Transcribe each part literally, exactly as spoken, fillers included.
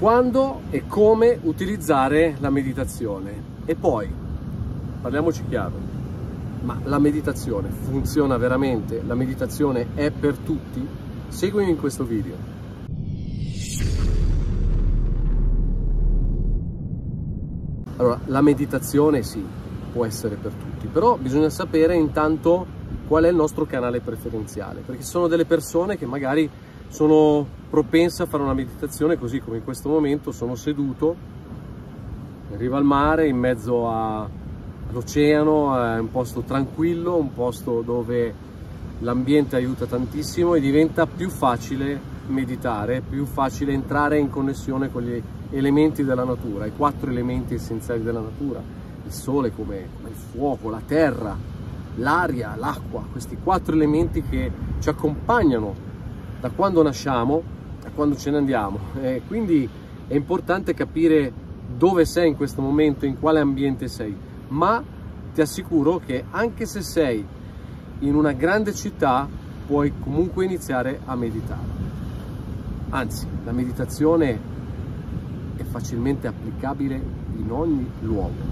quando e come utilizzare la meditazione. E poi, parliamoci chiaro, ma la meditazione funziona veramente? La meditazione è per tutti? Seguimi in questo video. Allora, la meditazione sì, può essere per tutti, però bisogna sapere intanto qual è il nostro canale preferenziale, perché ci sono delle persone che magari sono propense a fare una meditazione così come in questo momento sono seduto in riva al mare, in mezzo all'oceano, è un posto tranquillo, un posto dove l'ambiente aiuta tantissimo e diventa più facile meditare, più facile entrare in connessione con gli elementi della natura, i quattro elementi essenziali della natura, il sole come, come il fuoco, la terra, l'aria, l'acqua, questi quattro elementi che ci accompagnano da quando nasciamo a quando ce ne andiamo. E quindi è importante capire dove sei in questo momento, in quale ambiente sei, ma ti assicuro che anche se sei in una grande città puoi comunque iniziare a meditare. Anzi, la meditazione è facilmente applicabile in ogni luogo.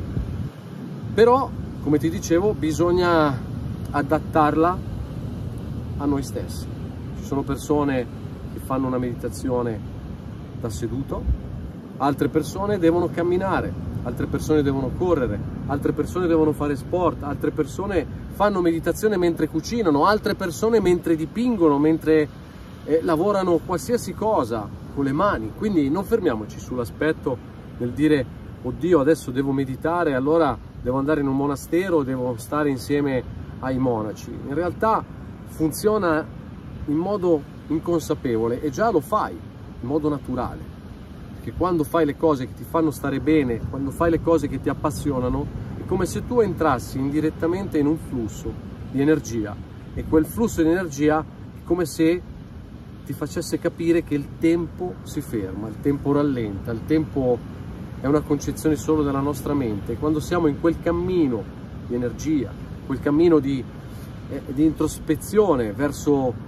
Però, come ti dicevo, bisogna adattarla a noi stessi. Ci sono persone che fanno una meditazione da seduto, altre persone devono camminare, altre persone devono correre, altre persone devono fare sport, altre persone fanno meditazione mentre cucinano, altre persone mentre dipingono, mentre eh, lavorano qualsiasi cosa con le mani. Quindi non fermiamoci sull'aspetto del dire oddio adesso devo meditare, allora devo andare in un monastero, devo stare insieme ai monaci. In realtà funziona in modo inconsapevole e già lo fai in modo naturale, perché quando fai le cose che ti fanno stare bene, quando fai le cose che ti appassionano, è come se tu entrassi indirettamente in un flusso di energia, e quel flusso di energia è come se ti facesse capire che il tempo si ferma, il tempo rallenta, il tempo è una concezione solo della nostra mente. Quando siamo in quel cammino di energia, quel cammino di, eh, di introspezione verso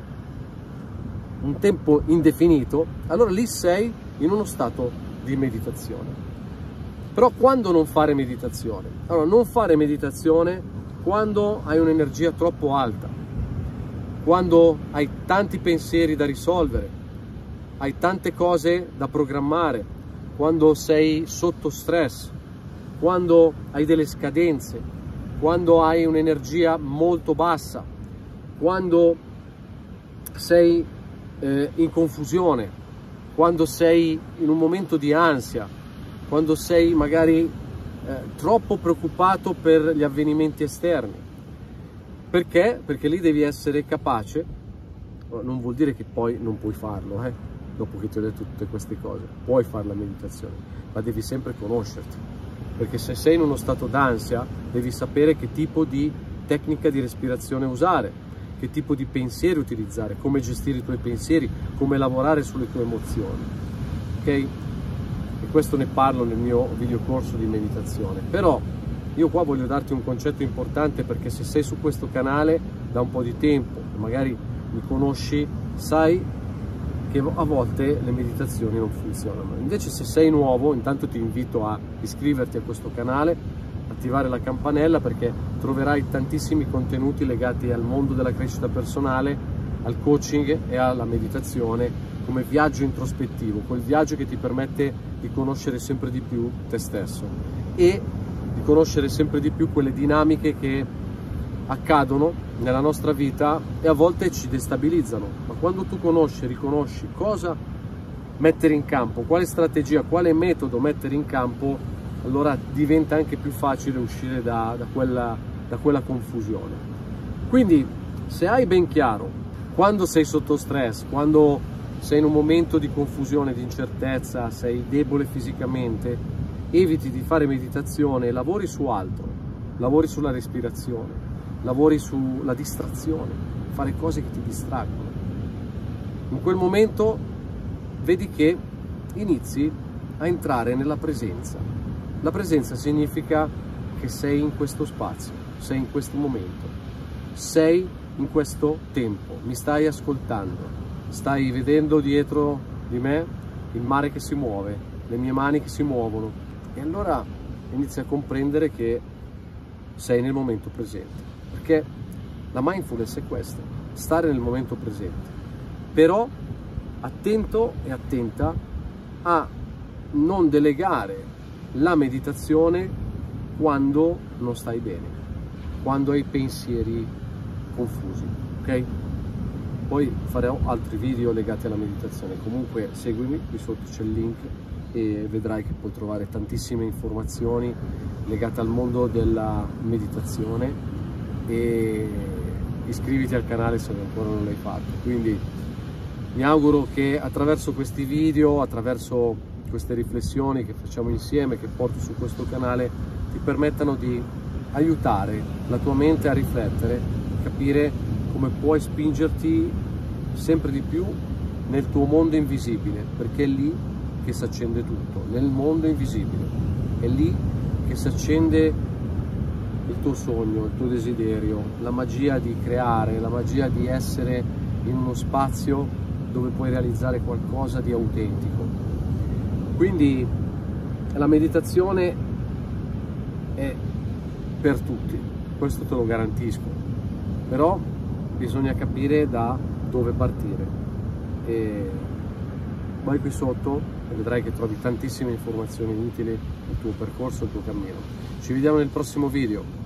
un tempo indefinito, allora lì sei in uno stato di meditazione. Però quando non fare meditazione? Allora, non fare meditazione quando hai un'energia troppo alta, quando hai tanti pensieri da risolvere, hai tante cose da programmare, quando sei sotto stress, quando hai delle scadenze, quando hai un'energia molto bassa, quando sei eh, in confusione, quando sei in un momento di ansia, quando sei magari eh, troppo preoccupato per gli avvenimenti esterni. Perché? Perché lì devi essere capace, non vuol dire che poi non puoi farlo, eh? Dopo che ti ho detto tutte queste cose, puoi fare la meditazione, ma devi sempre conoscerti, perché se sei in uno stato d'ansia devi sapere che tipo di tecnica di respirazione usare, che tipo di pensieri utilizzare, come gestire i tuoi pensieri, come lavorare sulle tue emozioni, ok? E questo ne parlo nel mio videocorso di meditazione. Però io qua voglio darti un concetto importante, perché se sei su questo canale da un po' di tempo, magari mi conosci, sai che a volte le meditazioni non funzionano. Invece se sei nuovo, intanto ti invito a iscriverti a questo canale, attivare la campanella, perché troverai tantissimi contenuti legati al mondo della crescita personale, al coaching e alla meditazione come viaggio introspettivo, quel viaggio che ti permette di conoscere sempre di più te stesso e di conoscere sempre di più quelle dinamiche che accadono nella nostra vita e a volte ci destabilizzano, ma quando tu conosci, riconosci cosa mettere in campo, quale strategia, quale metodo mettere in campo, allora diventa anche più facile uscire da, da, quella, da quella confusione. Quindi se hai ben chiaro quando sei sotto stress, quando sei in un momento di confusione, di incertezza, sei debole fisicamente, eviti di fare meditazione e lavori su altro, lavori sulla respirazione, lavori sulla distrazione, fare cose che ti distraggono. In quel momento vedi che inizi a entrare nella presenza. La presenza significa che sei in questo spazio, sei in questo momento, sei in questo tempo, mi stai ascoltando, stai vedendo dietro di me il mare che si muove, le mie mani che si muovono, e allora inizi a comprendere che sei nel momento presente, perché la mindfulness è questa, stare nel momento presente, però attento e attenta a non delegare la meditazione quando non stai bene, quando hai pensieri confusi, ok? Poi farò altri video legati alla meditazione. Comunque seguimi, qui sotto c'è il link e vedrai che puoi trovare tantissime informazioni legate al mondo della meditazione, e iscriviti al canale se ancora non l'hai fatto. Quindi mi auguro che attraverso questi video, attraverso queste riflessioni che facciamo insieme, che porto su questo canale, ti permettano di aiutare la tua mente a riflettere, capire come puoi spingerti sempre di più nel tuo mondo invisibile, perché è lì che si accende tutto, nel mondo invisibile, è lì che si accende il tuo sogno, il tuo desiderio, la magia di creare, la magia di essere in uno spazio dove puoi realizzare qualcosa di autentico. Quindi la meditazione è per tutti, questo te lo garantisco, però bisogna capire da dove partire. E vai qui sotto e vedrai che trovi tantissime informazioni utili nel tuo percorso, nel tuo cammino. Ci vediamo nel prossimo video.